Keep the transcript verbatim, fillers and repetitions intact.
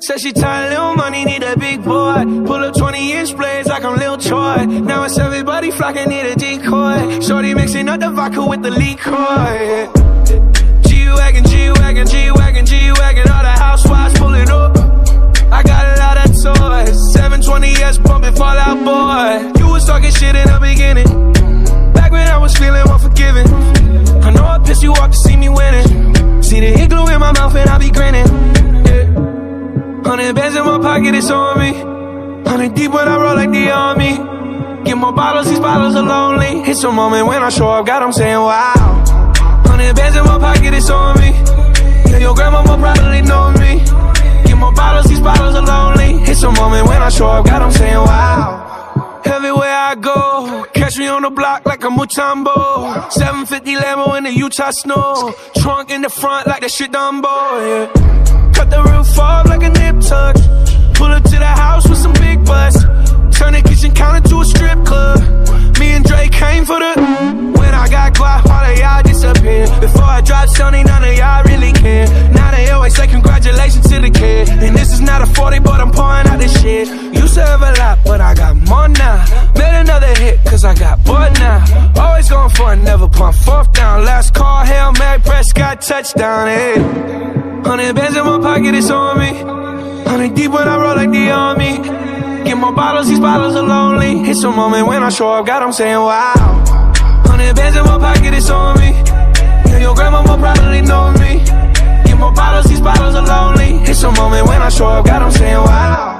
Said she tired, little money, need a big boy. Pull up twenty inch blades like I'm Lil Troy. Now it's everybody flockin', need a decoy. Shorty mixing up the vodka with the LaCroix. G-Wagon, G-Wagon, G-Wagon, G-Wagon. All the housewives pullin up. I got a lot of toys. seven twenty S bumpin, fall out boy. You was talking shit in the beginning. Back when I was feeling more forgiving. I know I pissed you off to see me winning. See the igloo in my mouth and I be grinning. Hundred bands in my pocket, it's on me. Hundred deep when I roll like the army. Get more bottles, these bottles are lonely. It's a moment when I show up, God, I'm saying wow. Hundred bands in my pocket, it's on me. Yeah, your grandma will probably know me. Get more bottles, these bottles are lonely. It's a moment when I show up, God, I'm saying wow. Everywhere I go, catch me on the block like a Mutombo. seven fifty Lambo in the Utah snow. Trunk in the front like that shit Dumbo, yeah. Cut the roof off like a nip tuck. Pull up to the house with some big butts. Turn the kitchen counter to a strip club. Me and Dre came for the. When I got guap, all of y'all disappear. Before I dropped Sony, none of y'all really care. Now they always say congratulations to the kid. And this is not a forty, but I'm pouring out this shit. Used to have a lot, but I got more now. Made another hit, cause I got bored now. Always going for it, never pump fourth down. Last call, Hail Mary, Prescott, touchdown, hey. Hundred bands in my pocket, it's on me. Hundred deep when I roll like the army. Get more bottles, these bottles are lonely. It's a moment when I show up, God, I'm saying wow. Hundred bands in my pocket, it's on me. Yeah, your grandma will probably know me. Get more bottles, these bottles are lonely. It's a moment when I show up, God, I'm saying wow.